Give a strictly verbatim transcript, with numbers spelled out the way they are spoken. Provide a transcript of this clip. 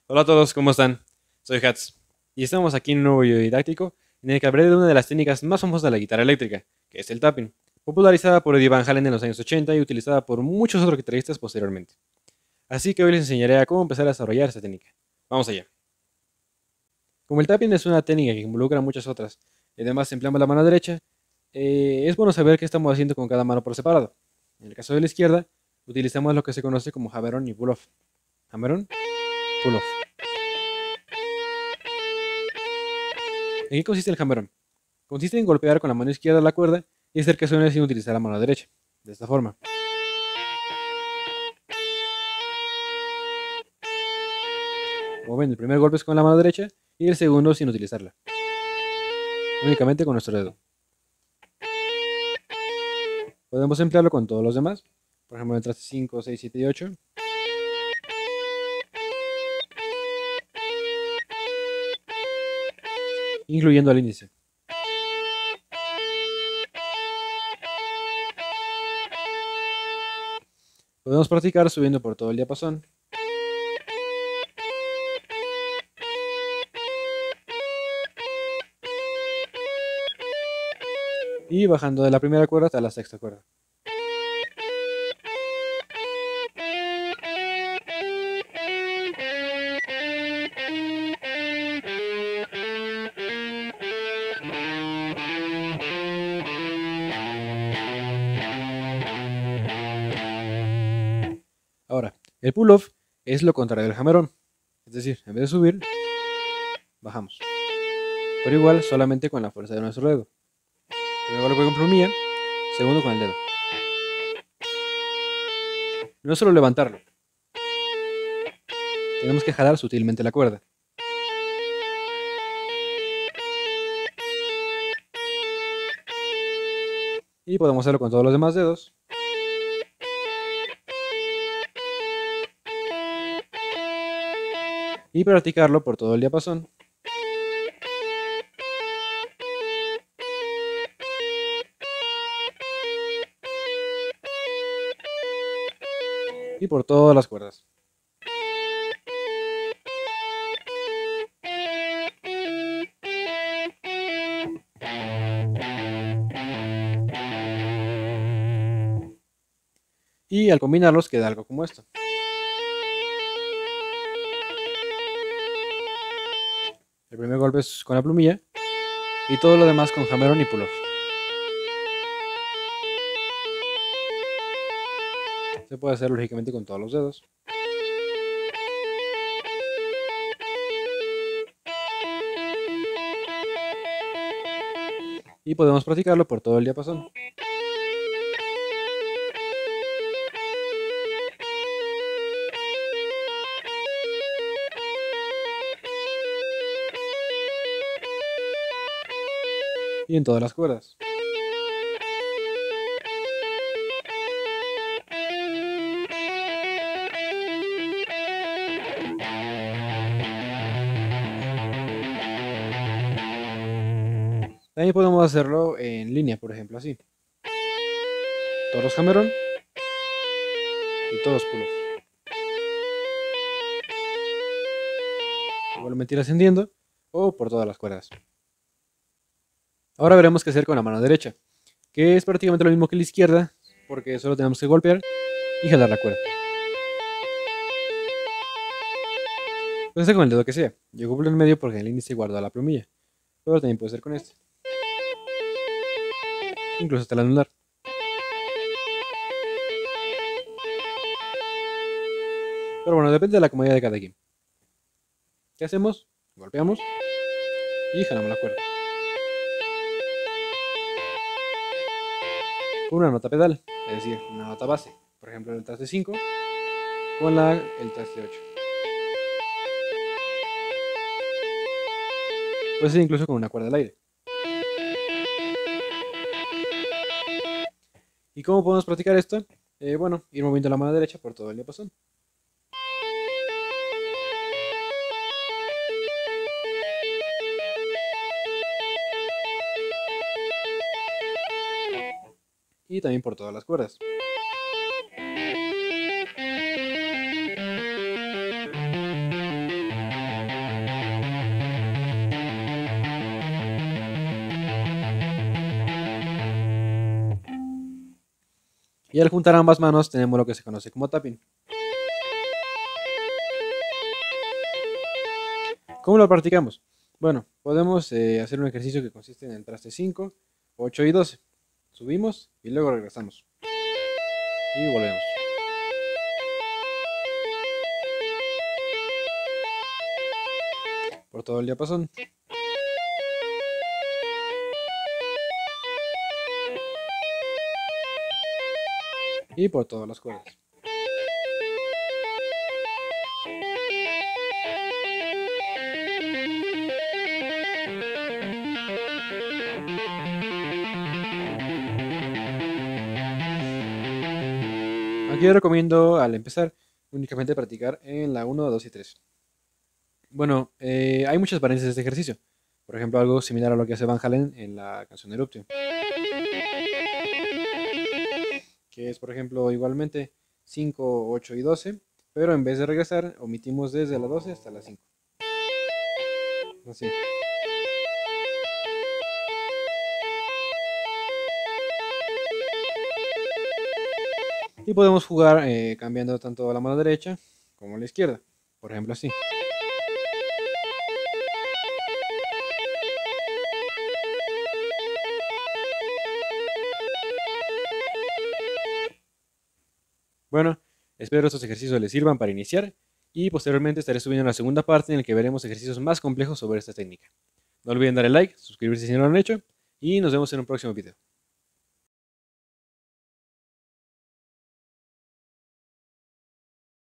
Hola a todos, ¿cómo están? Soy Hats y estamos aquí en un nuevo video didáctico en el que hablaré de una de las técnicas más famosas de la guitarra eléctrica, que es el tapping, popularizada por Eddie Van Halen en los años ochenta y utilizada por muchos otros guitarristas posteriormente. Así que hoy les enseñaré a cómo empezar a desarrollar esta técnica. Vamos allá. Como el tapping es una técnica que involucra muchas otras, y además empleamos la mano derecha, eh, es bueno saber qué estamos haciendo con cada mano por separado. En el caso de la izquierda, utilizamos lo que se conoce como hammer-on y pull-off. Hammer-on, pull-off. ¿En qué consiste el hammer-on? Consiste en golpear con la mano izquierda la cuerda y hacer que suene sin utilizar la mano derecha. De esta forma. Como ven, el primer golpe es con la mano derecha y el segundo sin utilizarla. Únicamente con nuestro dedo. Podemos emplearlo con todos los demás. Por ejemplo, en el traste cinco, seis, siete y ocho. Incluyendo al índice. Podemos practicar subiendo por todo el diapasón. Y bajando de la primera cuerda hasta la sexta cuerda. Ahora, el pull-off es lo contrario del hammer-on. Es decir, en vez de subir, bajamos. Pero igual solamente con la fuerza de nuestro dedo. Primero golpe con plumilla, segundo con el dedo. No es solo levantarlo. Tenemos que jalar sutilmente la cuerda. Y podemos hacerlo con todos los demás dedos. Y practicarlo por todo el diapasón. Y por todas las cuerdas. Y al combinarlos queda algo como esto. El primer golpe es con la plumilla y todo lo demás con hammer-on y pull-off. Se puede hacer lógicamente con todos los dedos. Y podemos practicarlo por todo el diapasón. Y en todas las cuerdas. También podemos hacerlo en línea, por ejemplo, así. Todos los hammer-on y todos pull-off. Igualmente ir ascendiendo o por todas las cuerdas. Ahora veremos qué hacer con la mano derecha, que es prácticamente lo mismo que la izquierda, porque solo tenemos que golpear y jalar la cuerda. Puede ser con el dedo que sea. Yo ocupo en medio porque en el índice guarda la plumilla, pero también puede ser con este. Incluso hasta el anular. Pero bueno, depende de la comodidad de cada quien. ¿Qué hacemos? Golpeamos y jalamos la cuerda. Con una nota pedal, es decir, una nota base. Por ejemplo, el traste cinco con la, el traste ocho. Puede ser incluso con una cuerda al aire. ¿Y cómo podemos practicar esto? Eh, bueno, ir moviendo la mano derecha por todo el diapasón. Y también por todas las cuerdas. Y al juntar ambas manos tenemos lo que se conoce como tapping. ¿Cómo lo practicamos? Bueno, podemos eh, hacer un ejercicio que consiste en el traste cinco, ocho y doce. Subimos y luego regresamos. Y volvemos. Por todo el diapasón. Y por todas las cuerdas. Aquí yo recomiendo al empezar únicamente practicar en la uno, dos y tres. Bueno, eh, hay muchas variantes de este ejercicio. Por ejemplo, algo similar a lo que hace Van Halen en la canción Eruption. Que es, por ejemplo, igualmente cinco, ocho y doce. Pero en vez de regresar, omitimos desde la doce hasta la cinco. Así. Y podemos jugar eh, cambiando tanto la mano derecha como la izquierda. Por ejemplo, así. Bueno, espero estos ejercicios les sirvan para iniciar y posteriormente estaré subiendo la segunda parte en la que veremos ejercicios más complejos sobre esta técnica. No olviden darle like, suscribirse si no lo han hecho y nos vemos en un próximo video.